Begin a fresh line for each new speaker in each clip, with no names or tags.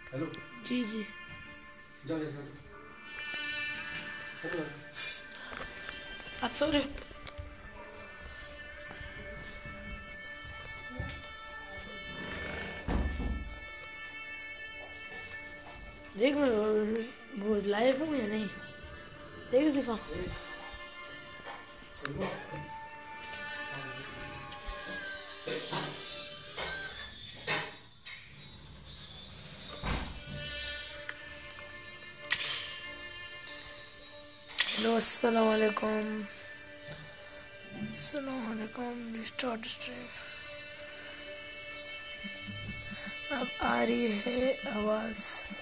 Hello.
जी जी
जाओ जैसा hello.
आप सो रहे हो? देख मैं वो लाइव हूँ या नहीं, देख इस दफा। हेलो अस्सलाम वालेकुम, अस्सलाम वालेकुम। Start stream. अब आ रही है आवाज़?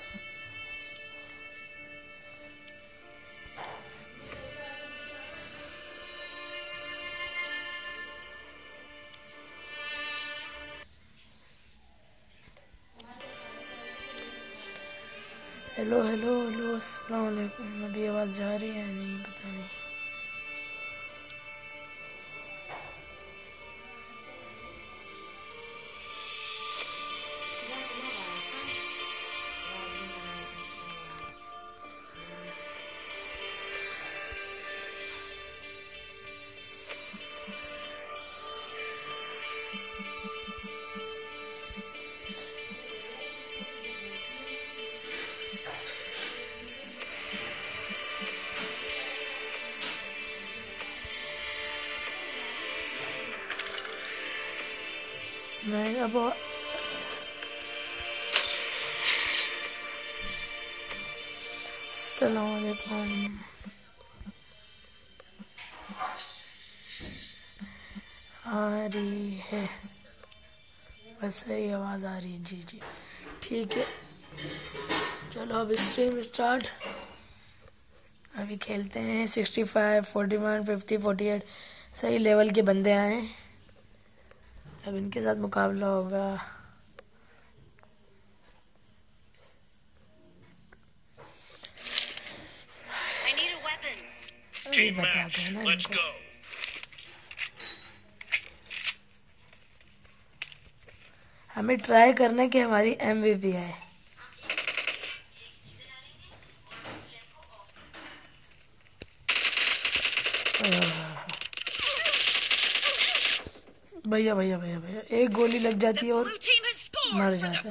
हेलो हेलो हेलो अस्सलाम वालेकुम। अभी आवाज़ जा रही है नहीं, पता नहीं। नहीं अब अस्सलाम वालेकुम। आ रही है, बस सही आवाज़ आ रही है। जी जी ठीक है, चलो अब स्ट्रीम स्टार्ट। अभी खेलते हैं 65, 41, 50, 48 सही लेवल के बंदे आए। अब इनके साथ मुकाबला होगा। अभी बताते हैं ना इनको। हमें ट्राई करना है कि हमारी MVP आए। भैया भैया भैया भैया, एक गोली लग जाती है और मर जाता है।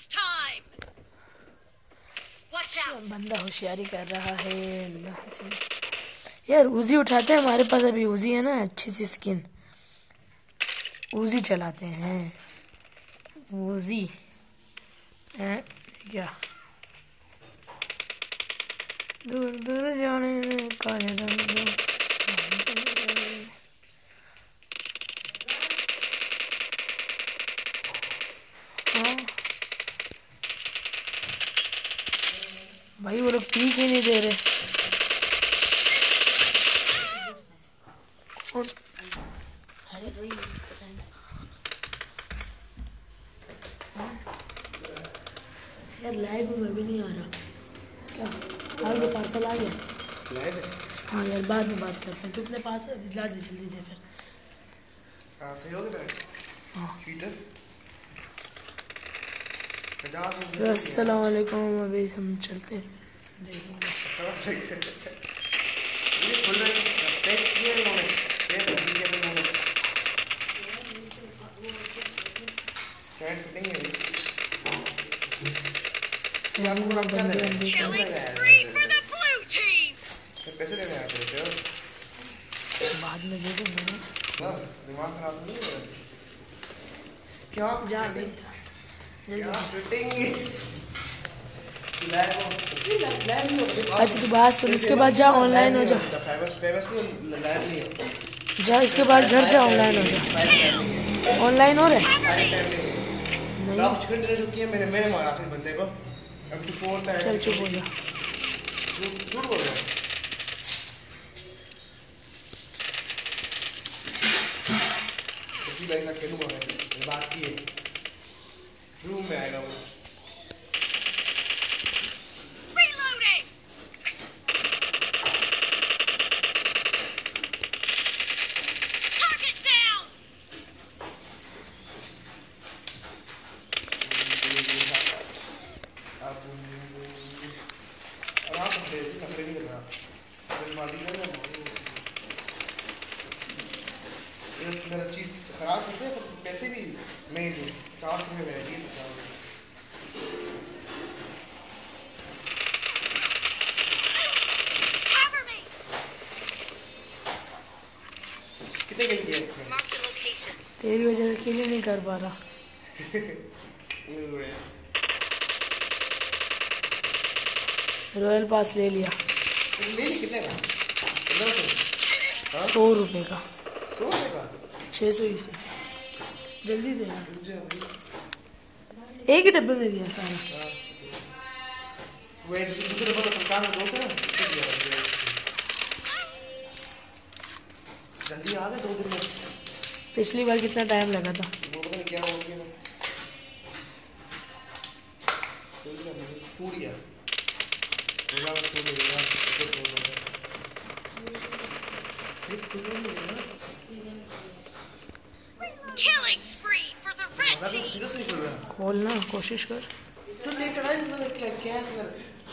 बंदा होशियारी कर रहा है। अल्लाह से। यार उजी उठाते हैं, हमारे पास अभी उजी है ना, अच्छी सी स्किन। उजी चलाते हैं, उजी है क्या? दूर दूर जाने काले रंग। हाँ भाई, वो लोग पीक ही नहीं दे रहे। और यार लाइव में भी नहीं आ रहा क्या? आ गया पार्सल, आ गया। हाँ यार, बाद में बात करते हैं। तू अपने पास ला दे, जल्दी दे फिर।
सही हो गया।
हाँ
ट्विटर
अस्सलाम वालेकुम। अभी हम चलते हैं, देखेंगे।
पैसे लेने आते थे
बाद में दे दूंगा
ना, दिमाग खराब नहीं है क्या?
जा अभी
जल्दी
अच्छा तो बात सुन, इसके बाद जा ऑनलाइन हो जा। जा इसके बाद घर जा, ऑनलाइन हो जा। ऑनलाइन हो रहा है नहीं?
मैंने मारा था बंदे को।
चल चुप हो जा।
झूठ बोल रहा है। इसी बैग का खेलूंगा मैं, बात की है। रूम में आएगा वो। सब दे नखरे नहीं करना जल्दबाजी कर रहा ये मेरा चीज़ खराब करते हैं पर पैसे भी मैं ही दूँ 400 में वैरायटी है कितने खेल किए
तेरी वजह से अकेले नहीं कर पा रहा रॉयल पास ले लिया
कितने का
100 रुपये का
100 रुपये का
600 ही से जल्दी देना एक ही डब्बे में दिया सारा
वही दूसरे डब्बे में सरकार में 2 से ना जल्दी आ गए 2 दिन में
पिछली बार कितना टाइम लगा था
वो पता नहीं क्या हो गया ना टूट गया
खोलना कोशिश कर
तो देख कर इसमें क्या है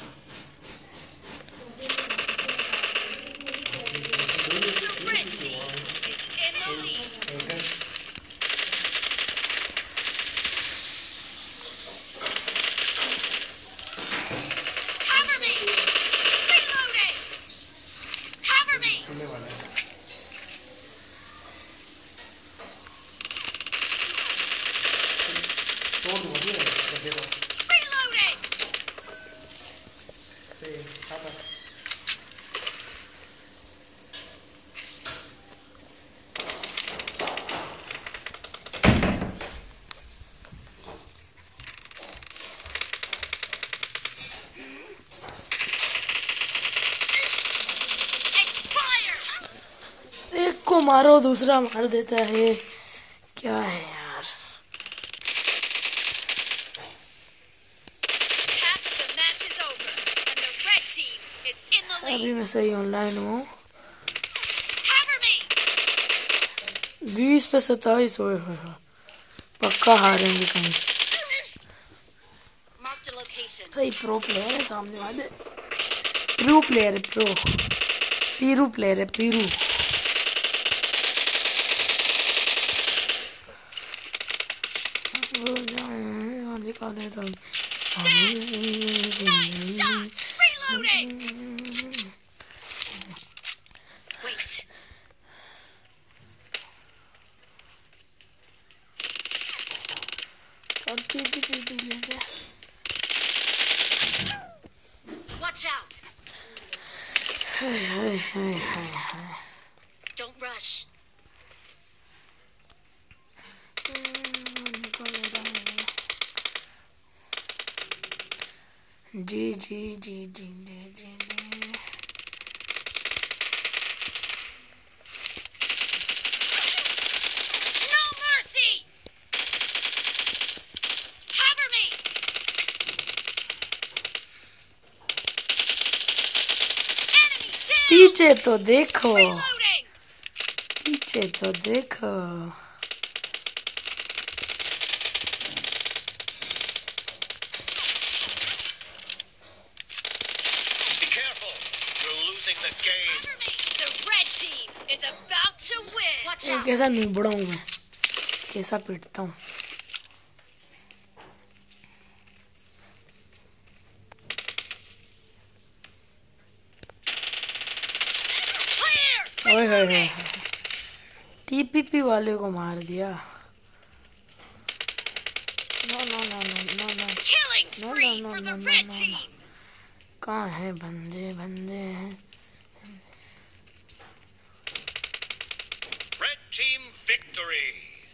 एक को मारो दूसरा मार देता है क्या है यार अभी मैं सही ऑनलाइन हूँ 20 पे 27 हुए पक्का हारेंगे कहीं सही प्रो प्लेयर है सामने वाले प्रो प्लेयर है पीरू प्लेयर है पीरू
Watch out. Don't rush.
Ji ji ji ji ji ji ji
No mercy. Cover me. Enemy down.
पीछे तो देखो
Reloading.
पीछे तो देखो
The game. The red team is about to win. Watch out.
कैसा नुबड़ा हूँ मैं कैसा पीटता हूँ ओए होए होए टीपीपी वाले को मार दिया no no no no no no
Killing
No,
spree
no, no,
for
no,
the
no,
red
no, no.
team.
कहाँ है बंदे बंदे हैं
Red team victory.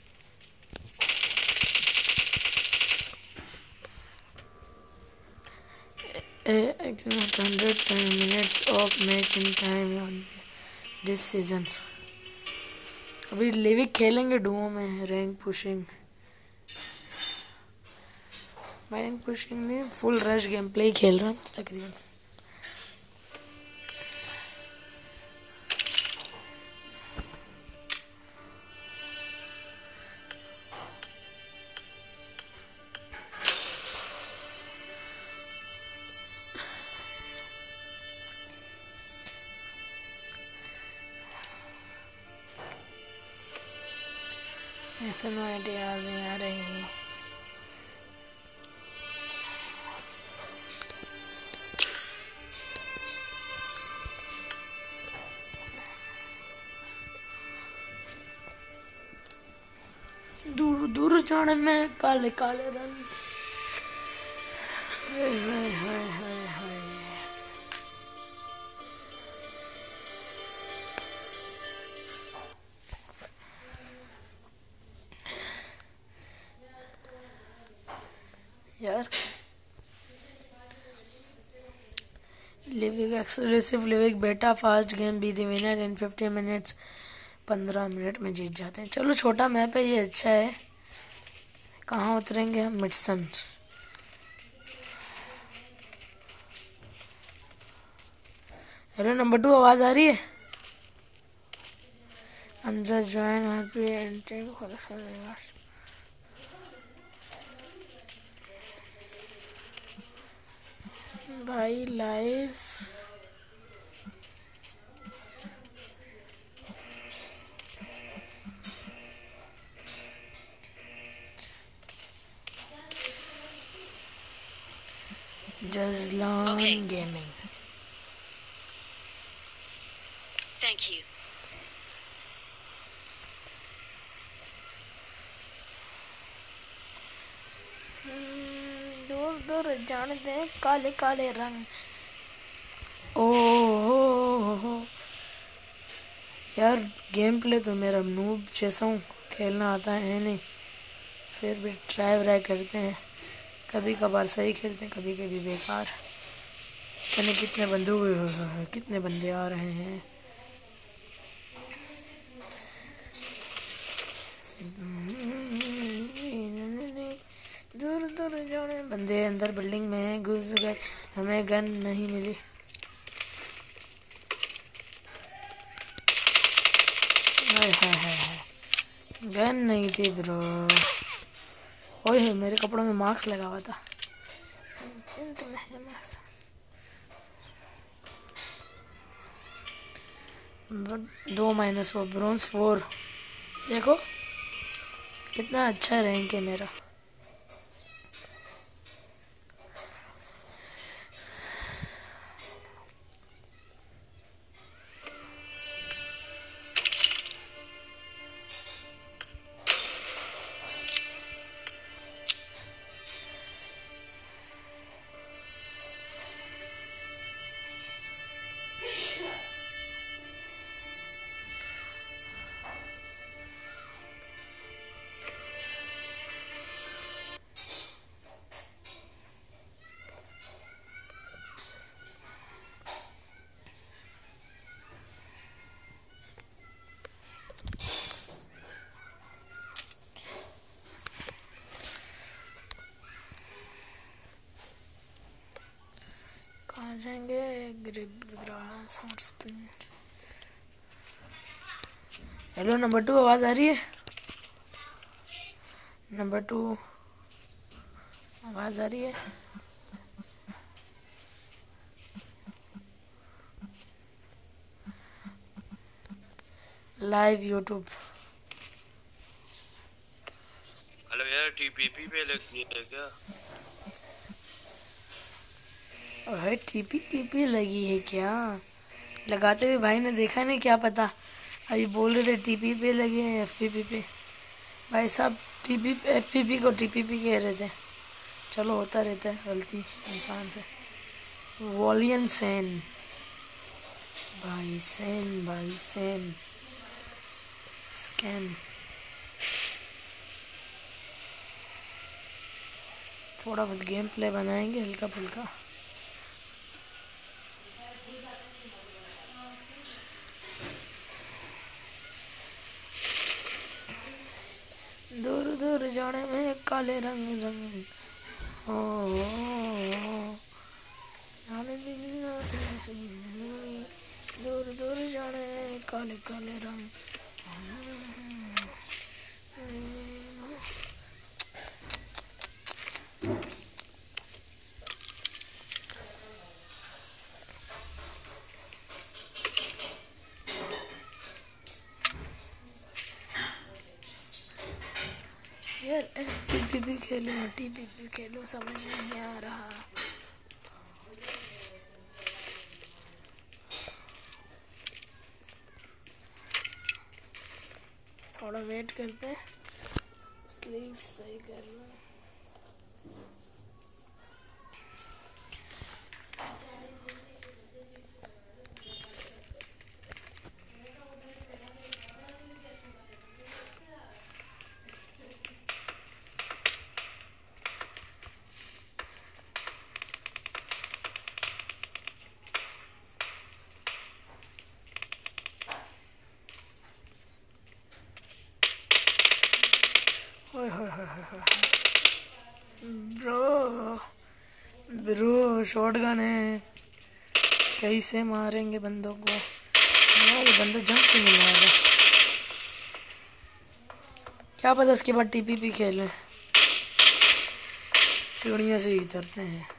Excellent 100 minutes of match in time on this season. अभी लिविक खेलेंगे duo में rank pushing नहीं full rush game play खेल रहा हूँ तकरीबन SNYT आ रही है। दूर दूर जाने में काले काले रंग। हाय हाय हाय हाय हाय। यार लिविंग एक्सक्लूसिव लिविंग बेटा fast game be the winner in 50 minutes. 15 minute में जीत जाते हैं। चलो छोटा मैप है ये, अच्छा है। कहाँ उतरेंगे हम? मिडसन। हेलो नंबर 2, आवाज आ रही है? I'm just join happy and take for the भाई live Jazlan
Okay.
Gaming.
Thank you.
दूर दूर जाने दे काले काले रंग। ओ यार गेम प्ले तो मेरा नूब जैसा हूँ, खेलना आता है नहीं, फिर भी ट्राई करते हैं। कभी कभार सही खेलते हैं, कभी कभी बेकार। कहने कितने बंदे आ रहे हैं। दूर दूर जाने बंदे अंदर बिल्डिंग में घुस गए, हमें गन नहीं मिली। हाय हाय हाय हाय, गन नहीं थी ब्रो। ओए मेरे कपड़ों में मास्क लगा हुआ था। 2 -4 ब्रोंज 4। देखो कितना अच्छा रैंक है मेरा। कहाँ जाएंगे? Grip grass hot spring. Hello number 2, आवाज आ रही है? नंबर 2 आवाज आ रही है? Live YouTube.
हेलो यार, टीपीपी पे लगी है क्या?
अरे टीपीपी लगी है क्या? लगाते हुए भाई ने देखा नहीं, क्या पता। अभी बोल रहे थे टीपी पे लगे हैं एफपीपी पे। भाई साहब टीपी एफपीपी को टीपीपी कह रहे थे। चलो होता रहता है गलती इंसान से। वॉलियन सेन भाई सेन स्कैम। थोड़ा बहुत गेम प्ले बनाएंगे हल्का फुल्का। दूर दूर जाने में काले रंग दूर दूर जाने में काले काले रंग। टीपीपी खेलूं या टीपीपी खेलूं समझ नहीं आ रहा। थोड़ा वेट करते हैं, स्लीप सही कर लूं। ब्रो ब्रो शॉटगन है, कैसे मारेंगे बंदों को? यार ये बंदा जंप क्यों नहीं मार रहा? क्या पता इसके बाद टीपीपी खेलें। सीढ़ियों से ही उतरते हैं।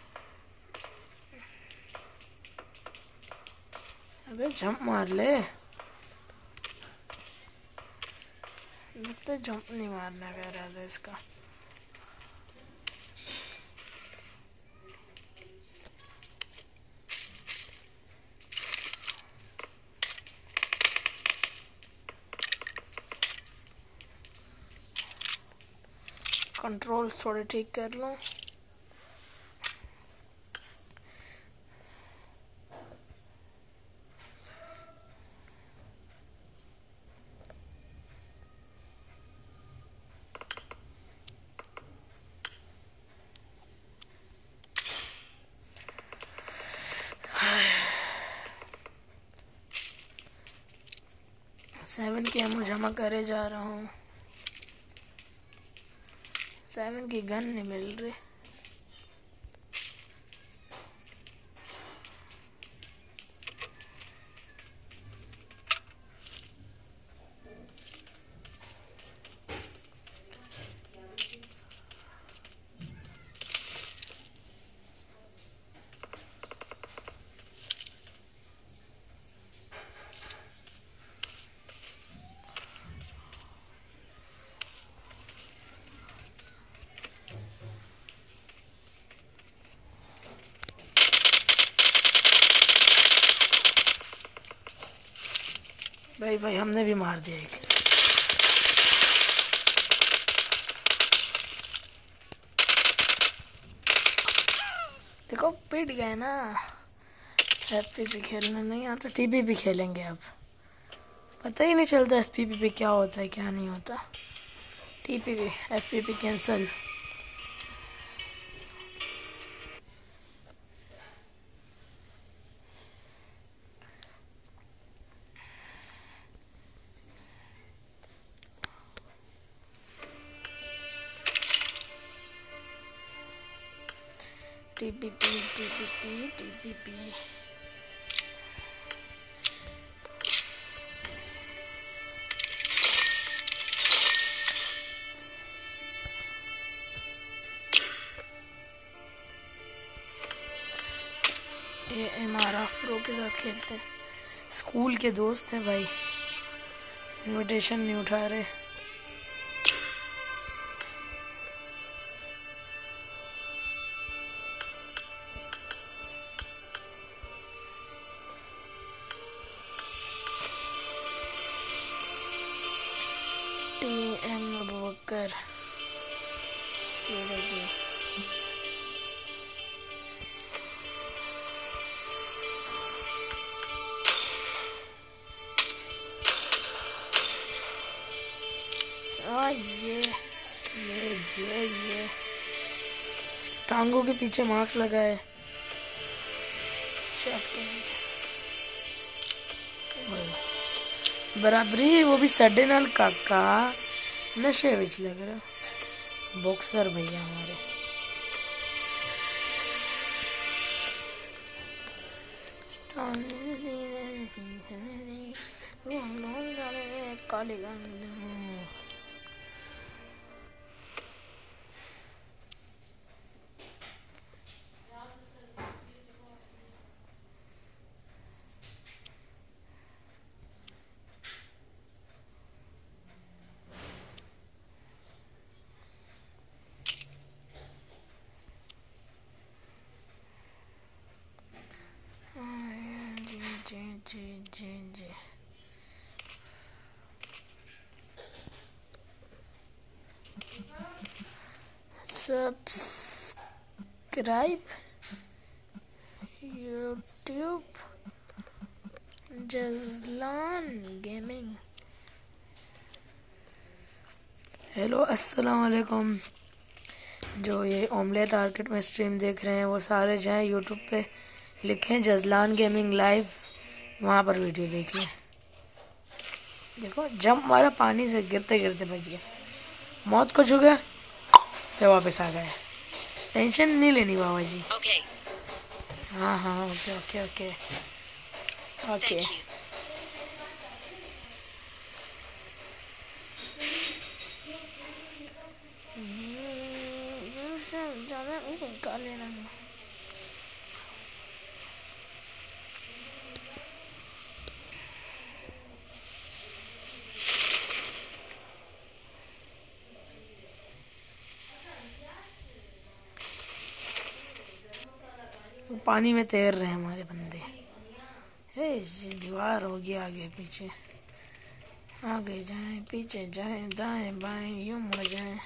अबे जंप मार ले। लगता जंप नहीं मारना कह रहा था इसका। कंट्रोल थोड़े ठीक कर लो। सेवन की एमो जमा करे जा रहा हूँ। 7 की गन नहीं मिल रही। भाई भाई हमने भी मार दिया एक। देखो पिट गए ना। एफपीपी खेलना नहीं आता, टीपीपी खेलेंगे अब। पता ही नहीं चलता एफपीपी पे क्या होता है क्या नहीं होता। TPP FPP cancel. TPP TPP TPP. ये एमआरएफ प्रो के साथ खेलते हैं। स्कूल के दोस्त हैं भाई, इनविटेशन नहीं उठा रहे। टीएम वोकर ये लगे। ये टांगों के पीछे मार्क्स लगाए। शर्ट के नीचे बराबरी, वो भी सडे नाल काका नशे विच लग रहा। बॉक्सर भैया हमारे। काली गंद जी जी। Subscribe YouTube Jazlan gaming. Hello अस्सलाम वालेकुम। जो ये ऑमलेट मार्केट में स्ट्रीम देख रहे हैं वो सारे जाएं यूट्यूब पे, लिखें जज़लान गेमिंग लाइव, वहाँ पर वीडियो देख लें। देखो जंप मारा, पानी से गिरते गिरते बच गया, मौत को छू गया से वापस आ गया। टेंशन नहीं लेनी बाबा जी।
Okay,
हाँ हाँ okay okay okay okay.
thank you.
काले रंग पानी में तैर रहे हैं हमारे बंदे। दीवार होगी आगे पीछे, आगे जाएं पीछे जाएं दाएं बाएं यूं मुड़ जाएं।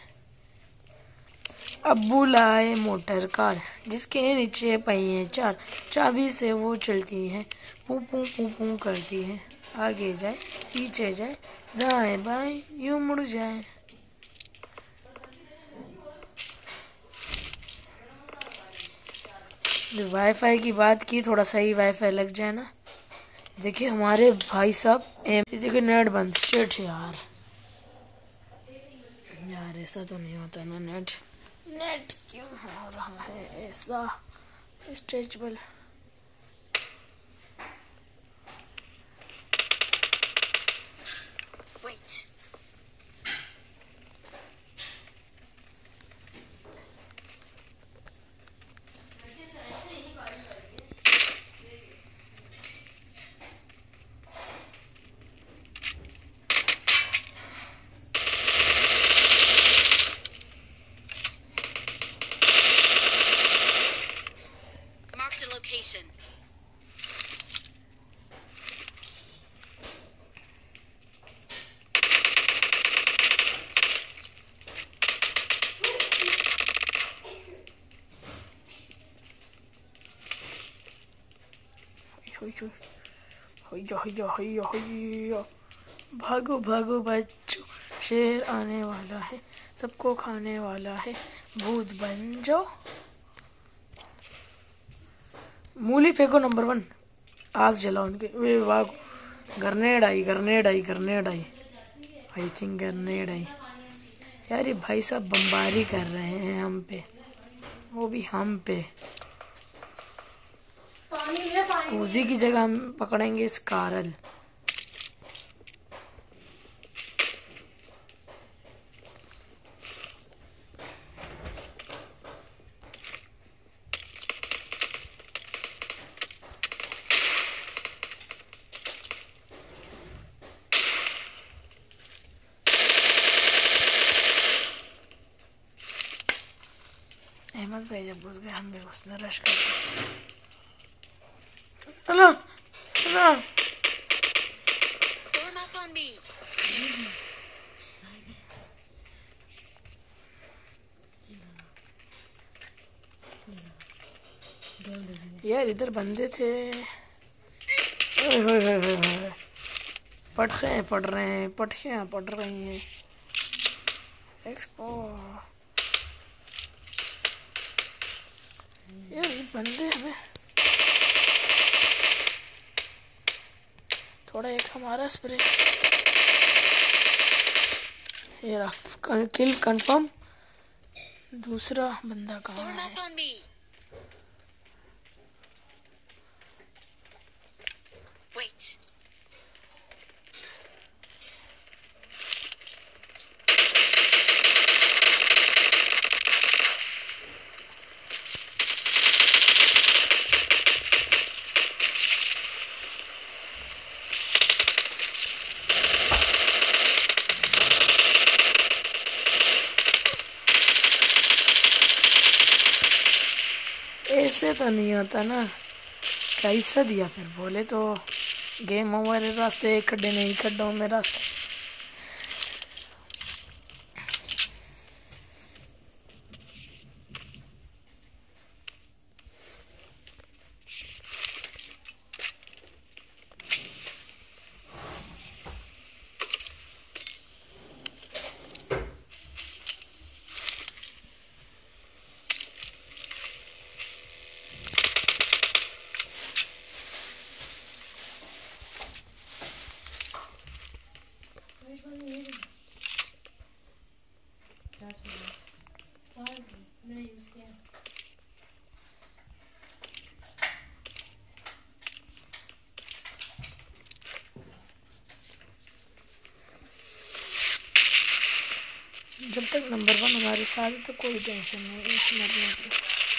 अब्बू लाए मोटर कार जिसके नीचे पहिए चार, चाबी से वो चलती है, पू पू पू पू करती है। आगे जाए पीछे जाए दाएं बाएं यूं मुड़ जाए। वाईफाई की बात की, थोड़ा सही वाईफाई लग जाए ना। देखिए हमारे भाई साहब देखिए नेट बंद। शिट यार, यार ऐसा तो नहीं होता ना। नेट क्यों हो रहा है ऐसा stretchable.
Wait. Marked a location.
भागो भागो बच्चों, शेर आने वाला है, सबको खाने वाला है, भूत बन जाओ। मूली फेंको नंबर 1, आग जलाओ उनके। वे भागो, ग्रेनेड आई आई थिंक ग्रेनेड आई। यार ये भाई साहब बमबारी कर रहे हैं हम पे, वो भी हम पे। उसी की जगह हम पकड़ेंगे स्कारल। अहमद भाई जब घुस गए हम भी घुसने रश करते। Hello
Form up on me.
यार इधर बंदे थे। पटखे पड़ रहे हैं, पटखियाँ पड़ रही हैं। एक्सपो यार ये बंदे हमें थोड़ा, एक हमारा स्प्रे। ये रहा किल कंफर्म। दूसरा बंदा कहाँ
Form
है?
up on me. Wait.
ऐसे तो नहीं होता ना, कैसा दिया फिर बोले तो गेम हमारे रास्ते एक खड्डे नहीं, खड्डों में रास्ते। जब तक नंबर 1 हमारे साथ है तो कोई टेंशन नहीं है मरने की।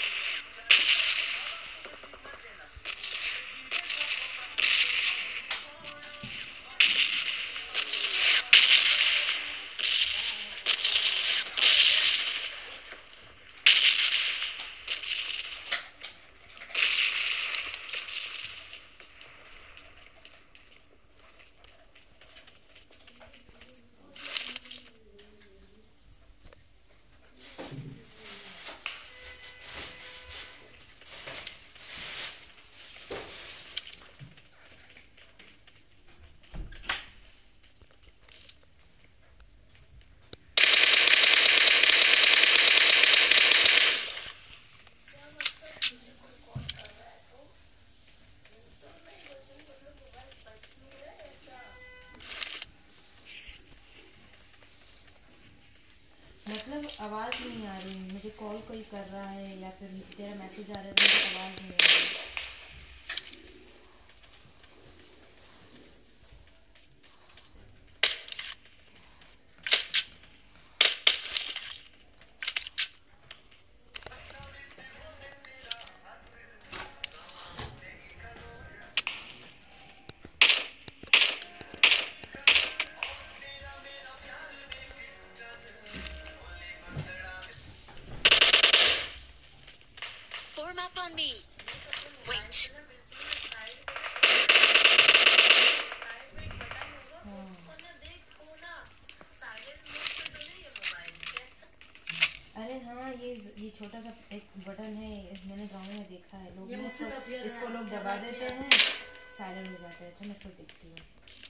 मतलब आवाज़ नहीं आ रही, मुझे कॉल कोई कर रहा है या फिर तेरा मैसेज आ रहा है तो मुझे आवाज़ नहीं आ रही।
Form up on me. Wait.
अरे हाँ, ये छोटा सा एक बटन है, मैंने गाँव में देखा है, लोग इसको लोग दबा देते हैं, साइलेंट हो जाते हैं। अच्छा मैं इसको देखती हूँ।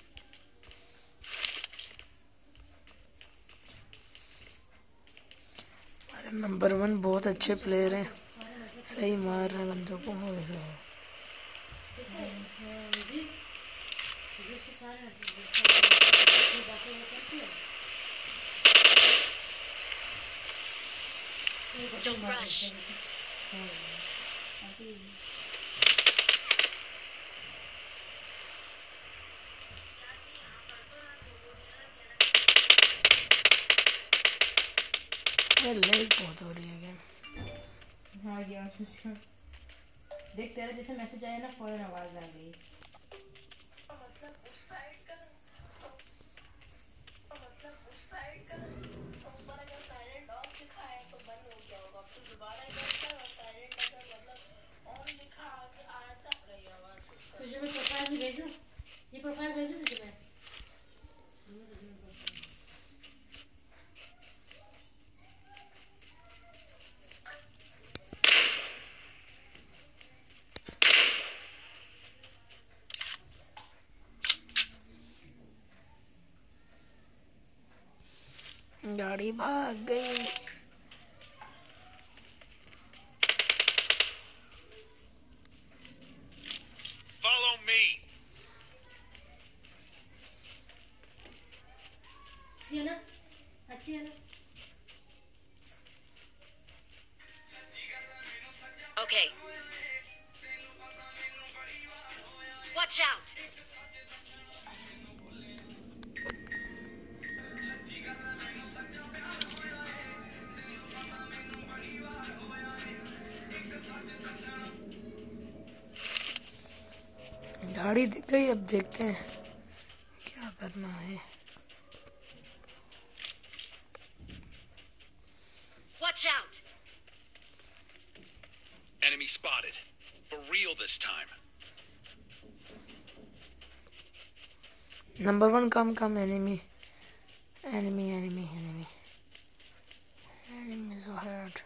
अरे नंबर 1 बहुत अच्छे प्लेयर हैं, सही मार रहे हैं बंदों को।
Don't rush.
लेट बहुत हो रही है गेम।
हाँ ये देख, तेरा जैसे मैसेज आया ना फौरन आवाज़ आ गई।
तुझे मैं प्रोफाइल भी भेजूं, ये प्रोफाइल भेजूं तुझे मैं।
गाड़ी भाग गई।
Follow me.
अच्छी है ना, अच्छी है ना।
Okay. Watch out.
गाड़ी दिख गई, अब देखते हैं क्या करना है।
Watch out.
Enemy spotted. For real this time.
Number 1 come enemy so hard.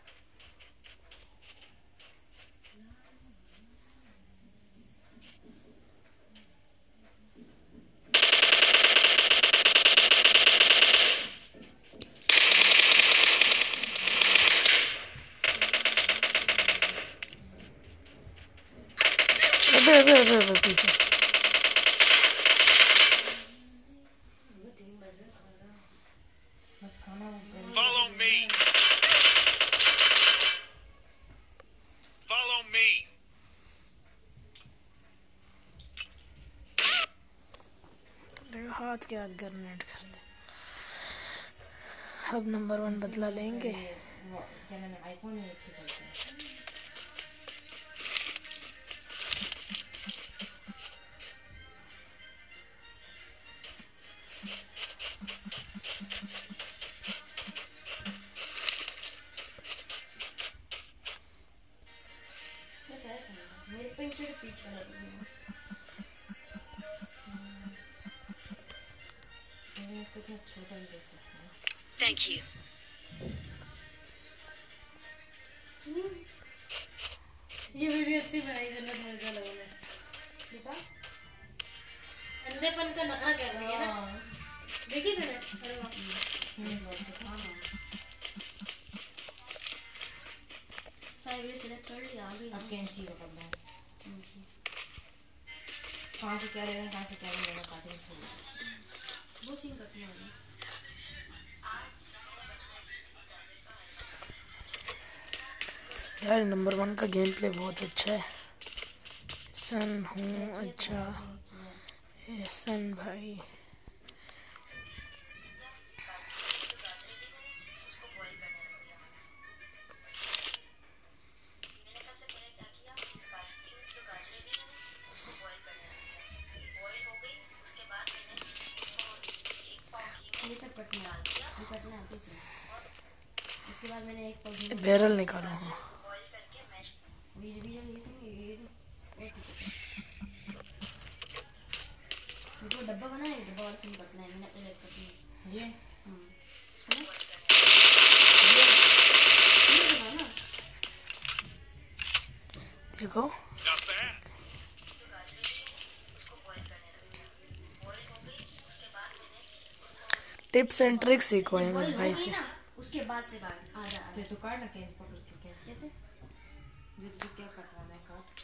अबे पीछे
बस खाना
Follow me. Follow me.
देखो हाथ के हाथ ग्रेनेड करते। अब नंबर 1 बदला लेंगे।
क्या नाम है, आईफोन में अच्छे चलते हैं। मेरे पेन से पीछे इसको इतना छोटा नहीं देख सकता।
Thank you.
ये वीडियो अच्छी बनाई जन्नत मजा लगा मुझे। देखा अंधेपन का नखरा कर रही है ना, देखी मैंने। अरे वाह साइड सिलेक्ट कर लिया आगे।
अब कैंची का करना है। कहाँ से क्या लेना, कहाँ से क्या लेना, काटिंग से
वो चिंग कटना है।
यार नंबर 1 का गेम प्ले बहुत अच्छा है। सन हूँ अच्छा सन भाई।
ये सब कटना है पीस में। उसके बाद मैंने एक पौधे
बैरल निकालो। हाँ
बीज बीज ये सब ये तो डब्बा बना है, डब्बा और सिम कटना है। मैंने अलग कटनी है ये ये बनाना।
देखो
Not bad.
Tips and tricks सीखो अहमद
बॉईल
भाई
हो गई
से।
ना, उसके बाद से काट आधा तो काट ना कैसे पकड़ के कैसे जो क्या कटवाना है काट।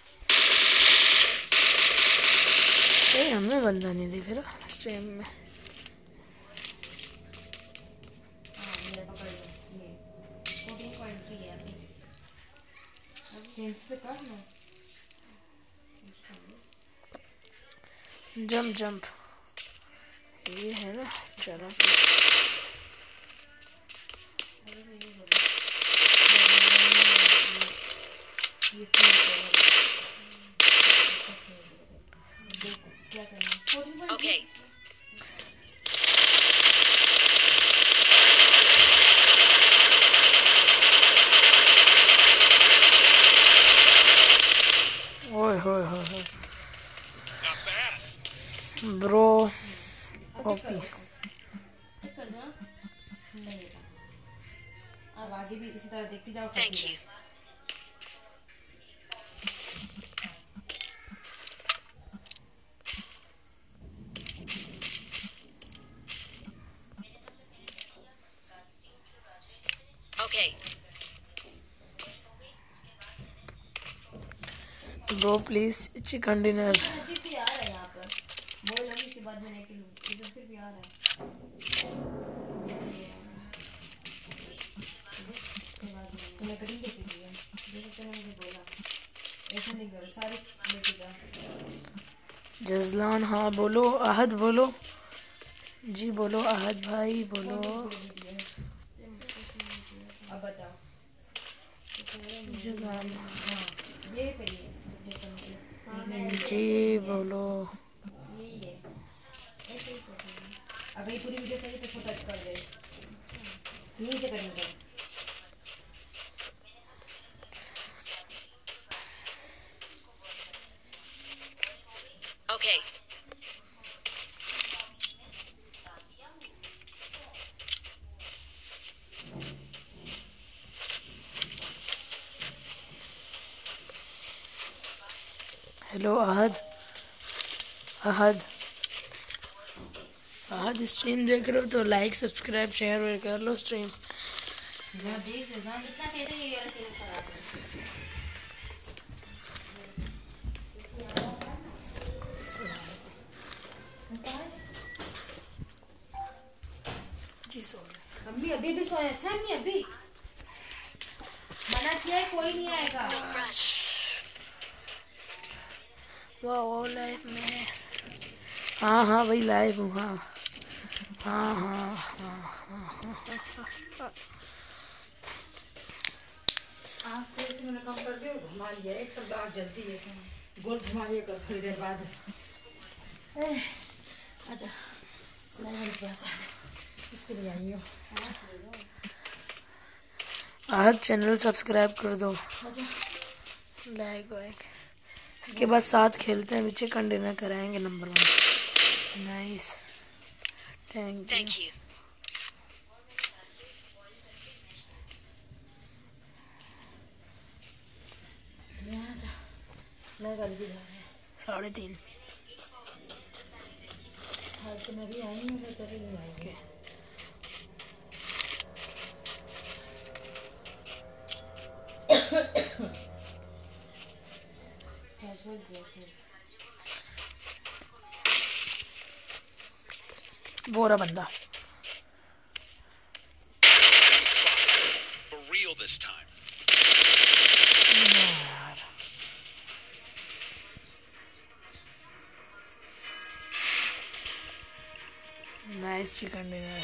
हमें बंदा नहीं दिख रहा स्ट्रीम में।
हाँ मेरा पकड़ लो ये 14.3 है अभी। अब कैंची से काटना।
जंप ये है ना। चलो
ये क्या करना है।
Okay.
ओए होए
Not bad.
Bro OP.
कर दो नहीं बेटा। अब आगे भी इसी तरह देखती जाओ।
Thank you. Okay.
Bro please chicken dinner.
फिर भी आ रहा है यहाँ पर बोल हम इसके बाद में नहीं किलो इधर फिर भी आ रहा है। मैं कटिंग कैसे की है देखो तो मुझे बोला ऐसा नहीं करो सारे लेके जाओ।
जजलान हाँ बोलो। आहद बोलो जी बोलो। आहद भाई बोलो।
अब बताओ
जजलान
ये पे ही है
जी बोलो।
यही है ऐसे ही करेंगे। अगर ये पूरी वीडियो सही तो इसको टच कर दे यहीं से करेंगे।
Okay.
Hello Ahad, Ahad Ahad stream देख रहे हो तो लाइक सब्सक्राइब शेयर कर लो स्ट्रीम। जी सॉरी
अम्मी अभी भी सोए। अच्छा अम्मी अभी मना किया है कोई नहीं आएगा।
वाह लाइव में। हाँ हाँ भाई लाइव हूँ। हाँ हाँ हाँ हाँ हाँ हाँ।
आप तो मैंने काम कर दिया घुमा लिया एक तो बार जल्दी है गोल घुमा लिया कर थोड़ी देर बाद। अच्छा सिलाई वाले पास इसके लिए आई हो।
आज चैनल सब्सक्राइब कर दो, लाइक वाइक। इसके बाद साथ खेलते हैं, नीचे कंटेनर कराएंगे नंबर 1। Nice thank you.
सिलाई वाले भी जा रहे हैं
3:30।
आज तो मैं भी आई हूँ तभी नहीं आएंगे।
वो रहा बंदा।
For real this time.
Nice chicken dinner.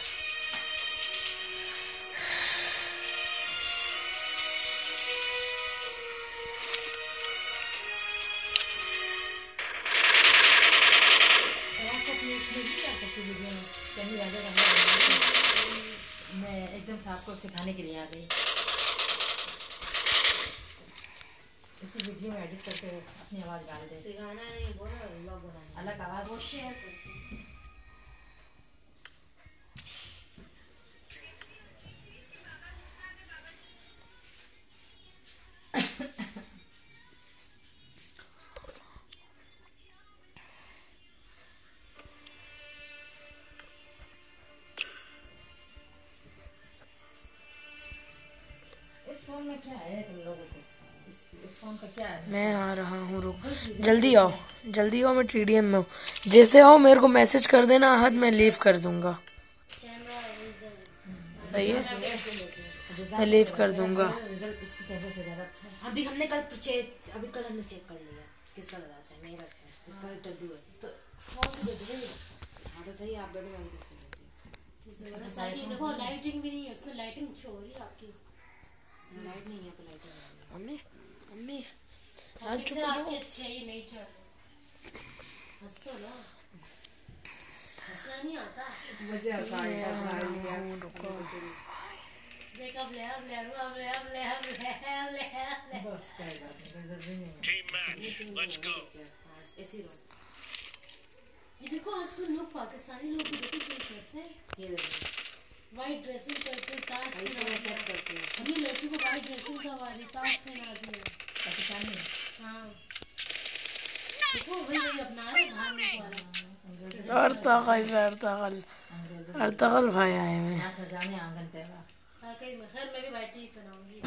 मैं एकदम से आपको सिखाने के लिए आ गई। इसी वीडियो में एडिट करके अपनी आवाज़ डाल दे। सिखाना नहीं बोला अलग आवाज़ वो शेयर करते। इस फोन में क्या है तुम लोगों को? इस फोन का क्या है?
मैं आ रहा हूँ, रुक जल्दी आओ जल्दी आओ। मैं TDM में हूँ, जैसे आओ मेरे को मैसेज कर देना हद, मैं लीव कर दूंगा। सही है, मैं लीव कर दूंगा।
रिजल्ट इसकी कैमरे से ज़्यादा अच्छा है। अभी हमने कल चेक कर लिया किसका ज़्यादा अच्छा है। मेरा अच्छा है, इसका W है तो फोन दे दे। हाँ तो सही, आप W वाली कैसे देती?
देखो लाइटिंग भी नहीं है उसमें, लाइटिंग शो हो रही है आपकी।
लाइट नहीं है तो लाइटिंग
मम्मी मम्मी
पिक्चर आपकी अच्छी है, ये नहीं चढ़ हंस तो लो, हंसना नहीं आता
मुझे
देख। अब ले
बस कोई बात नहीं, जरूरी नहीं है।
Team match. Let's go.
ऐसी रो
ये देखो आजकल लोग पाकिस्तानी लोग भी देखो क्या करते हैं,
ये देखो
वाइट ड्रेसिंग करके ताश
ऐसे
पहना
सब
दिया।
करते हैं।
अभी लड़की को वाइट ड्रेसिंग करवा दी, ताश पहना दिया।
पाकिस्तानी
हाँ देखो वही अपना रहे भाग वाला।
अर्तगल भाई आए में।
ना सजाने आंगन तेरा।
हाँ कहीं खैर मैं भी वाइट ही पहनाऊंगी।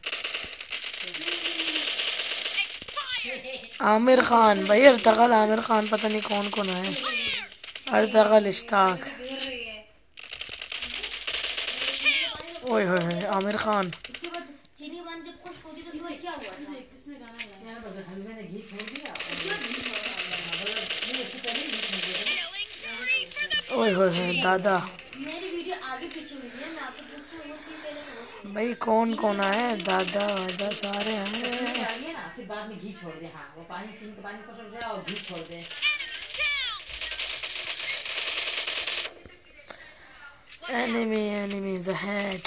आमिर खान भाई, अर्तगल आमिर खान, पता नहीं कौन कौन है। अर्तगल इश्ताक, ओए होए आमिर खान।
उसके बाद चीनी मान जब खुश होती तो उसमें क्या हुआ था? किसने गाना गाया?
यार बस हलवे ने घी छोड़ दिया।
ओए होए दादा।
मेरी वीडियो आगे पीछे हुई है, मैं आपको पूछ रही हूँ वो सीन पहले तो वो
भाई कौन कौन है? दादा वादा सारे हैं।
डालिए ना, फिर बाद में घी छोड़ दे। हाँ वो पानी चीनी का पानी खुश हो जाए और घी छोड़ दे।
Enemies ahead.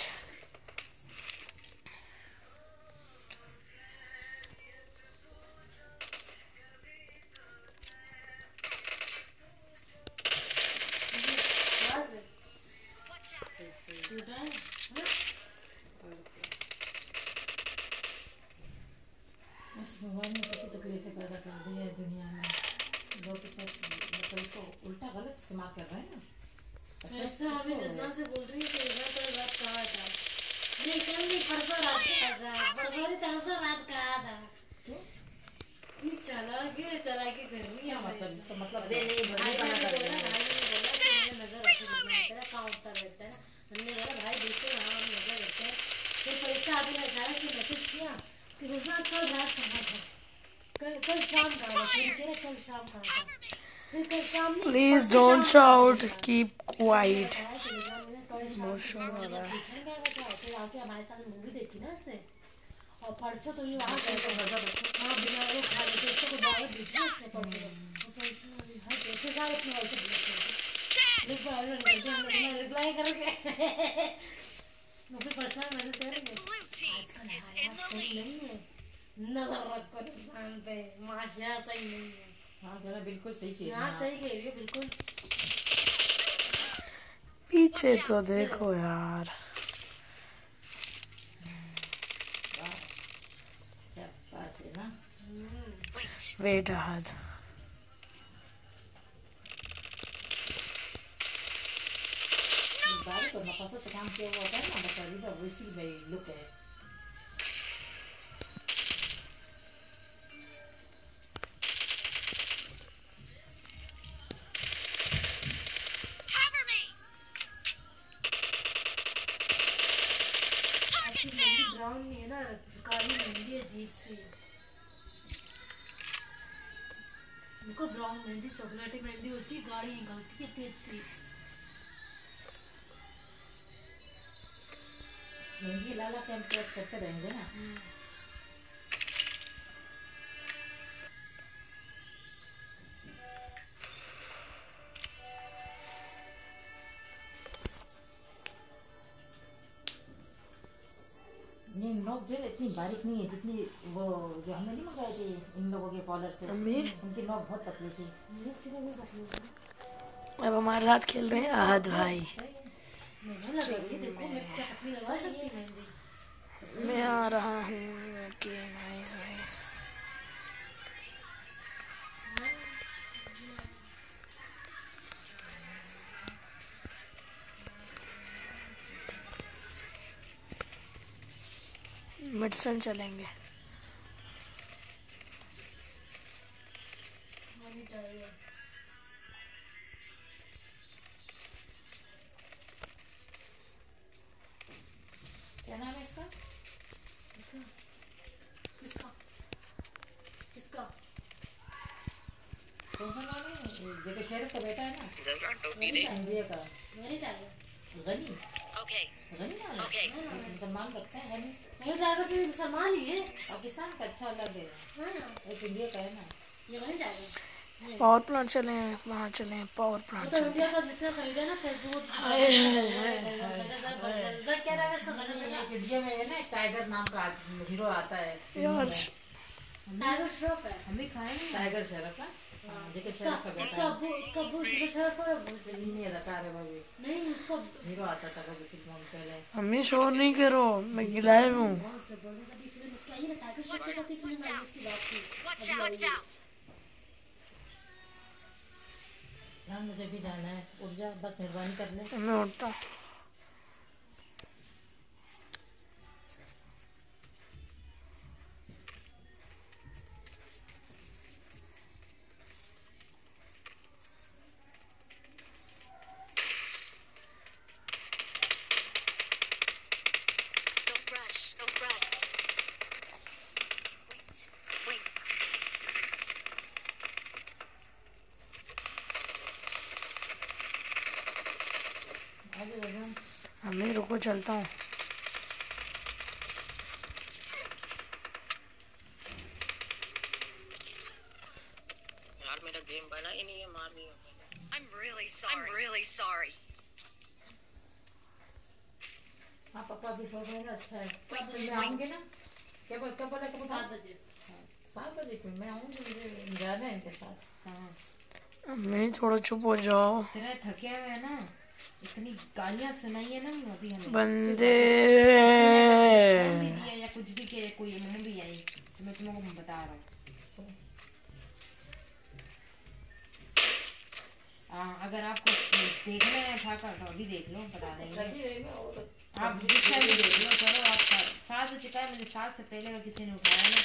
भगवान ने कितनी तकलीफें पैदा कर दी है दुनिया में। लोग कितने मतलब इसको उल्टा गलत इस्तेमाल कर रहे हैं ना।
वैसे अभी जज्बा से बोल रही है कि इधर कल रात कहा था, नहीं कल नहीं परसों रात कहा था, परसों नहीं तरसों रात कहा था। नहीं चला के कर रही
क्या
है
मतलब इसका मतलब
अरे नहीं
भाई
बंदी
ने
बना कर
बोला,
रही है।
भाई ने बोला कि मैंने नजर रखी तेरा कहाँ उठता रहता है ना। हमने बोला भाई देखो हाँ हम नजर रखते हैं। फिर फरिश्ता आदमी ने अचानक से मैसेज किया कि जज्बा कल रात कहा था, कल शाम कहा था, फिर कह रहा कल शाम कहा था, फिर कल शाम नहीं
प्लीज
परसों
डोंट
शाम
शाउट,
कहा था।
Keep quiet.
बताया कि जज्बा मैंने कल शाम
बहुत शोर हो रहा है।
पूछने क्या था, फिर आके हमारे साथ मूवी देखी ना इसने। और परसों तो ये वहाँ गए थे, हाँ बिना वो खा लेते उसको कोई दावत दी थी उसने परसों। और फिर इसने हर देखे सारे अपने वाले से रिप्लाई करोगे मुझे पर्सनल मैसेज करेंगे
Blue team
आजकल
is
हालात
in the
सही
lead.
नहीं है, नजर रखो इंसान पे, माशरा सही नहीं है।
हाँ जरा बिल्कुल सही किया
यहाँ सही कह रही हो बिल्कुल।
पीछे तो देखो यार।
क्या बात है ना।
वेट अहद।
बारी तो नफासा से काम किया हुआ होता है ना, बस अभी तो वैसी भाई लुक है।
Cover me. Target down.
Ground नहीं है ना, काली मेहंदी अजीब सी। देखो ब्राउन मेहंदी चॉकलेटी मेहंदी होती है, गाड़ी निकलती है तेज सी।
मेहंदी लाला के हम प्रेस करते रहेंगे ना। ये नोक जो है इतनी बारीक नहीं है जितनी वो जो हमने नहीं मंगाई थी इन लोगों के पार्लर से,
अम्मी
उनकी नोक बहुत पतली थी।
अब हमारे साथ खेल रहे हैं अहद भाई।
मुझे लग रही है देखो मैं क्या पतली लगा सकती हूँ मेहंदी।
मैं आ रहा हूँ। Okay nice nice. मिडसन चलेंगे।
क्या नाम है इसका?
किसका किसका
कौन सा नाम है? जेके शेरफ का बेटा है ना,
टोपी दे।
इंडिया का
मेरी टाइगर
गनी।
Okay.
गनी नाम है?
Okay.
मुसलमान लगता है गनी।
मेरी टाइगर तो मुसलमान ही है,
पाकिस्तान का अच्छा अलग है,
है ना।
एक इंडिया का है ना।
ये मेरी टाइगर
पावर प्लांट चले, वहाँ चले पावर
वो
प्लांट
तो
चलते
इंडिया का जिसने खरीदा ना फेसबुक क्या नाम है इसका
एक इंडिया में है ना एक टाइगर नाम का हीरो आता है
यार।
टाइगर श्रॉफ है।
हमने खाया नहीं।
टाइगर शेरफ का, जेके शेरफ का बेटा
इसका
है।
उसका अब्बू जिसका शरफ है
नहीं अदाकार है वो भी,
नहीं उसका
हीरो आता था कभी फिल्मों में पहले।
अम्मी शोर नहीं करो, मैं गिलाए हूँ।
बहुत जबरदस्त अभी फिल्म उसकी आई है ना, टाइगर श्रॉफ के साथ ही फिल्म आई है उसकी बात की।
Watch out. Watch out.
हाँ मुझे भी जाना है, उठ जा बस मेहरबानी कर ले।
मैं उठता हूँ।
Don't rush. Don't run. Wait.
आज वजन
अम्मी रुको चलता हूँ।
यार मेरा गेम बना ही नहीं है, मार नहीं है।
I'm really sorry. I'm really sorry.
हाँ पापा भी सो गए ना, अच्छा है। कब मैं आऊँगी ना, क्या बोल कब बोला कब
7 बजे
7 बजे कोई मैं आऊँगी, मुझे जाना है इनके साथ। हाँ
अम्मी थोड़ा चुप हो जाओ।
तेरा थके हुए है ना।
इतनी गालियां सुनाई है ना अभी हमें,
बंदे
भी दिया या कुछ भी किया, कोई मम्मी भी आई तो मैं तुमको बता रहा हूँ। अगर आपको देखना है ठाकर तो अभी देख लो, बता देंगे। आप जिस टाइम भी देख लो। चलो आप 7 हो चुका है, मुझे 7 से पहले का किसी ने उठाया ना।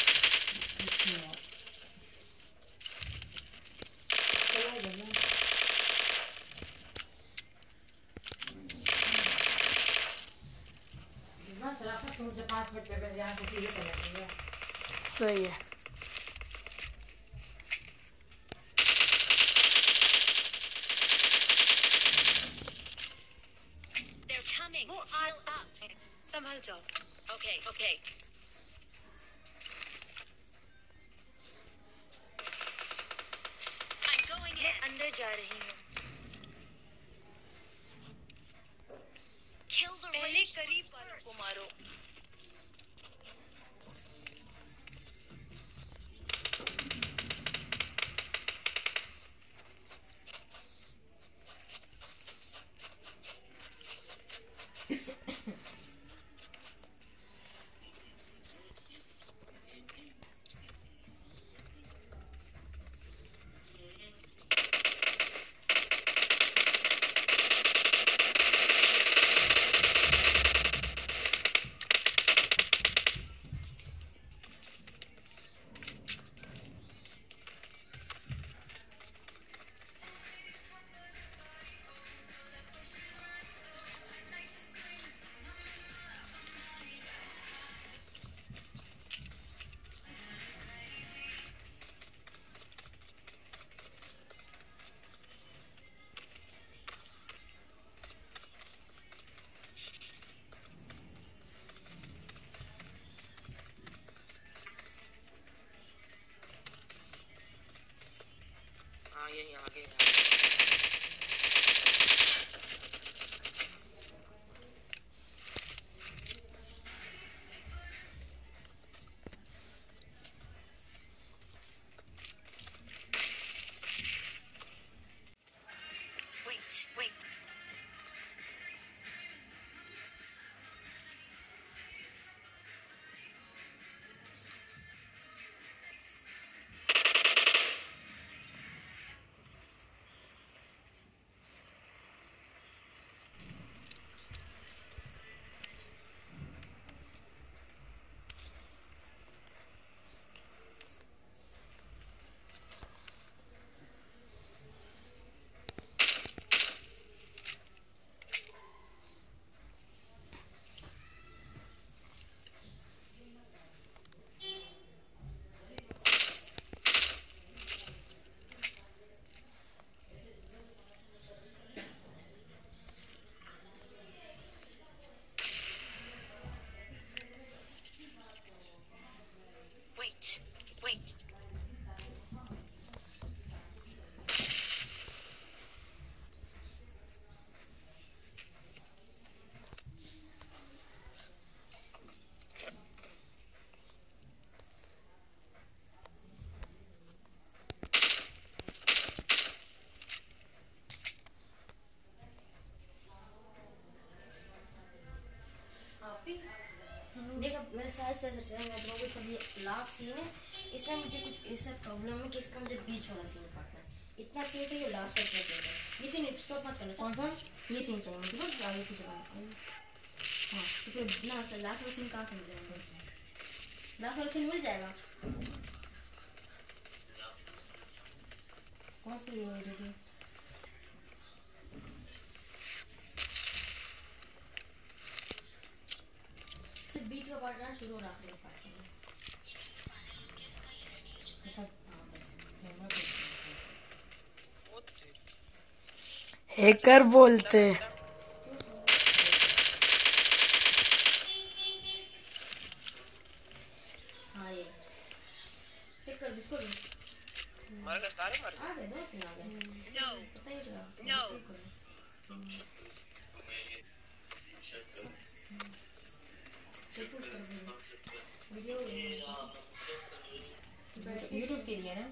मुझे 5 मिनट पहले यहाँ से चीजें समझेंगे।
सही है।
They're coming. Heal up.
संभाल जाओ।
Okay, okay. I'm going in.
अंदर जा रही हूँ।
Kill the
पहले
ranged
करीब
ones
वालों
first.
को मारो।
हाँ यही आगे
Wait.
Wait.
देखो मेरे साथ से मैं तुम्हारे सभी लास्ट सीन है, इसमें मुझे कुछ ऐसा प्रॉब्लम है कि इसका मुझे बीच वाला सीन काटना है। इतना सीन चाहिए, लास्ट वाला सीन है। ये सीन स्टॉप मत करना।
कौन सा?
ये सीन चाहिए मुझे, बस आगे कुछ करना। हाँ तो फिर ना सर लास्ट वाला सीन कहाँ से मिलेगा? लास्ट वाला सीन मिल जाएगा।
कौन सी वीडियो थी?
सिर्फ बीच का पार्ट ना शुरू हो रहा है पार्ट चाहिए।
हैकर बोलते।
हाँ ये टिक कर इसको भी।
मर गए सारे मर गए।
आ गए, 2 सीन आ गए।
No.
पता ही चला।
No.
वीडियो
यूट्यूब के लिए ना?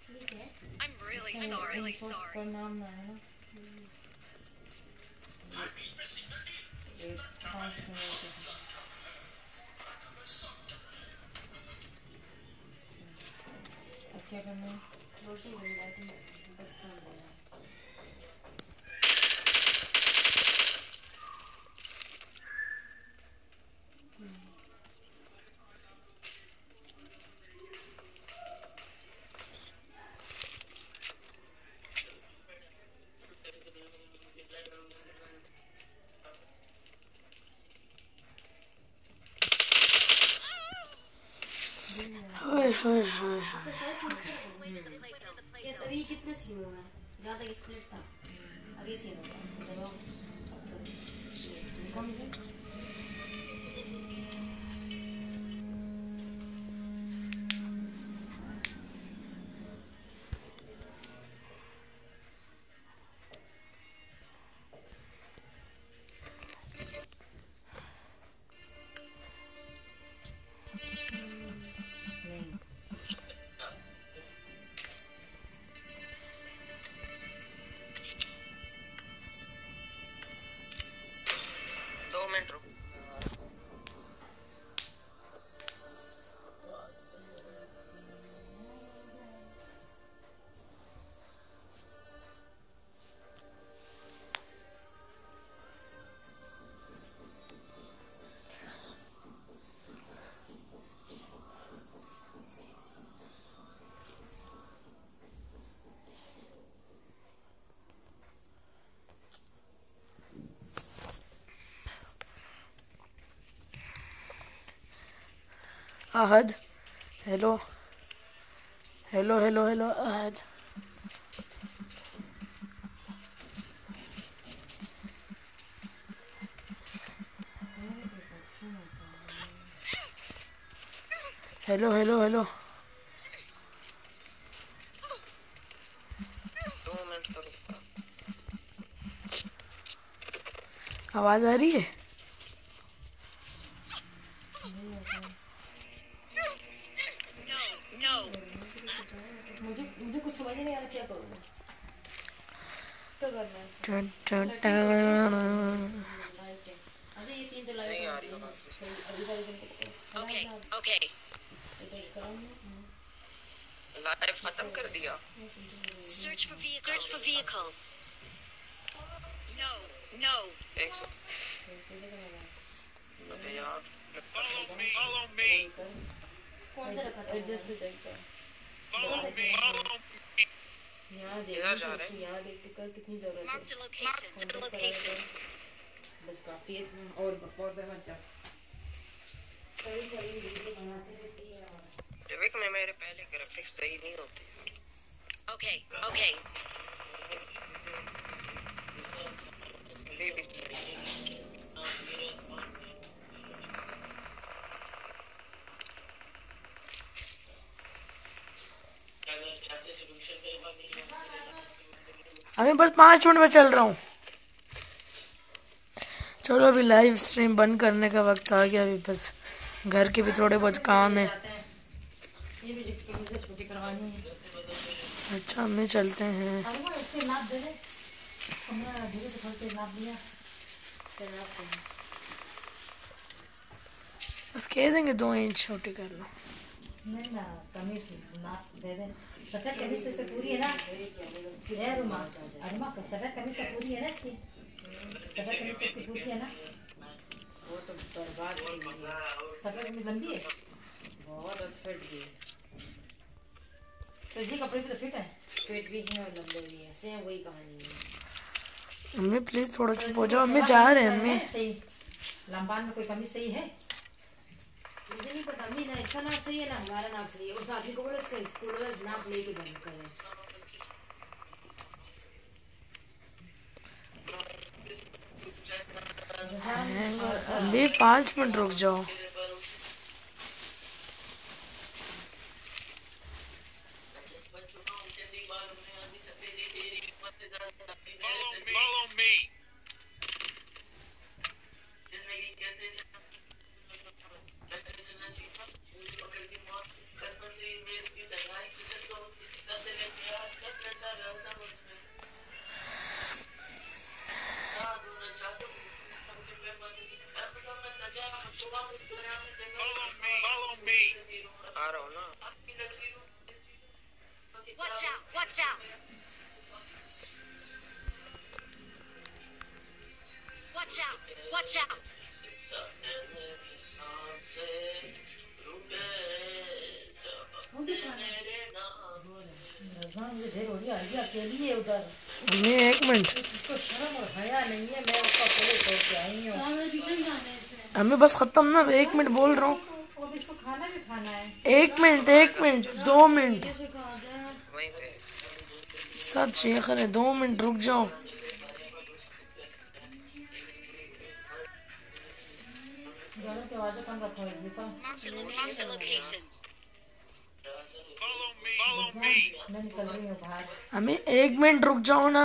I'm really sorry.
पर नाम ना है ना 5 मिनट अब क्या करना है रोशनी बन जाती है बस काम करना है
ये सभी कितने सीन हुए हैं जहाँ तक स्प्लिट था अभी सीन होगा
Ahad hello hello hello hello Ahad hello hello hello
2 minute तक
आवाज आ रही है
No.
मुझे कुछ समझ नहीं आ रहा क्या करूँ तो करना है
अभी ये सीन तो लाइव
नहीं आ रही होगा
Okay.
लाइव खत्म कर दिया
Search for vehicles. No.
एक सेकंड अबे यार
Follow me.
कौन सा रखा था
एडजस्ट भी देखता है
Follow me.
यहाँ
इधर जा रहे
देख यहाँ देख कर कितनी जरूरत है
Marked a location.
बस काफी है और पे मत जा
विक में मेरे पहले ग्राफिक्स सही नहीं होते
Okay.
अभी भी सही
अभी बस 5 मिनट में चल रहा हूँ चलो अभी लाइव स्ट्रीम बंद करने का वक्त आ गया अभी बस घर के भी थोड़े बहुत काम है
ये भी मुझे छुट्टी करवानी है
अच्छा हमें चलते हैं
अरे वो इससे नाप दे दे हमने धीरे से खोल के नाप दिया
बस कह देंगे 2 इंच छोटी कर लो
नहीं ना कमीज नाप दे दे सफेद कमीज से पूरी है ना ये रुमा अरमा का सफेद कमीज से पूरी है ना इसकी सफेद कमीज से इसकी पूरी है ना
वो तो बर्बाद हो गई
सफेद कमीज लंबी है
बहुत फिट भी
तो ये कपड़े भी तो फिट है
फिट भी है और लंबे भी है सेम वही कहानी है
अम्मी प्लीज थोड़ा चुप हो जाओ अम्मी जा रहे हैं अम्मी
सही लंबान में कोई कमी सही है
मुझे नहीं पता अम्मी ना इसका नाप सही है ना हमारा नाप सही है उस आदमी को बोलो इसका पूरा नाप लेके बंद करे
अभी 5 मिनट रुक जाओ
Follow me.
Watch out! Watch out! Watch out!
मुझे खाना रज़ान मुझे ढेर हो रही है अकेली है उधर
मैं 1 मिनट
इसको शर्म और हया नहीं है मैं उसका अकेले छोड़ के आई हूँ ट्यूशन जाने से
हमें बस खत्म ना 1 मिनट बोल रहा हूँ
और इसको खाना भी खाना है
1 मिनट 2 मिनट
कैसे खा दे
वहीं पे
सब शेख है 2 मिनट रुक जाओ
गाना की आवाज़ें कम रखो Deepa
Marked a location.
Follow me. Follow me.
मैं निकल रही हूँ बाहर
हमें 1 मिनट रुक जाओ ना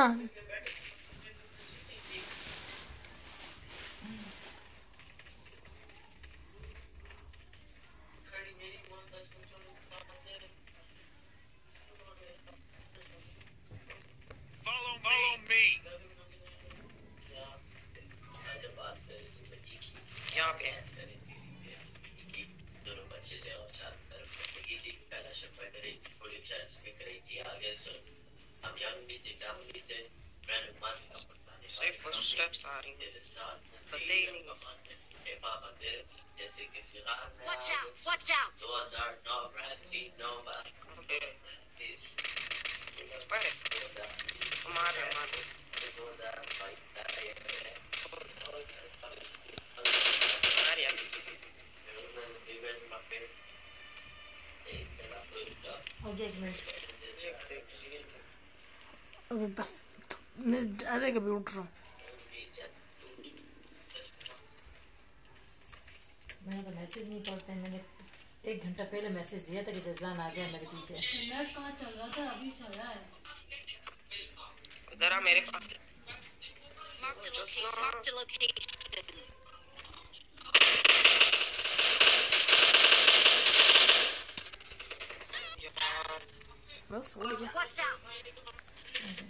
Follow me.
यहाँ पे है। सिर्फ फुटस्टेप्स आ रही हैं पता ही नहीं
Watch out! Watch out!
पर मार यार
हो गया 1 मिनट
अबे बस मैं डायरेक्ट अभी उठ रहा हूँ
मैंने तो मैसेज नहीं पढ़ते मैंने 1 घंटा पहले मैसेज दिया था कि जजदान आ जाए मेरे पीछे
नेट कहाँ चल रहा था अभी चल रहा है
इधर आ मेरे पास
Marked a location. Marked a location.
बस उड़ गया
Watch out!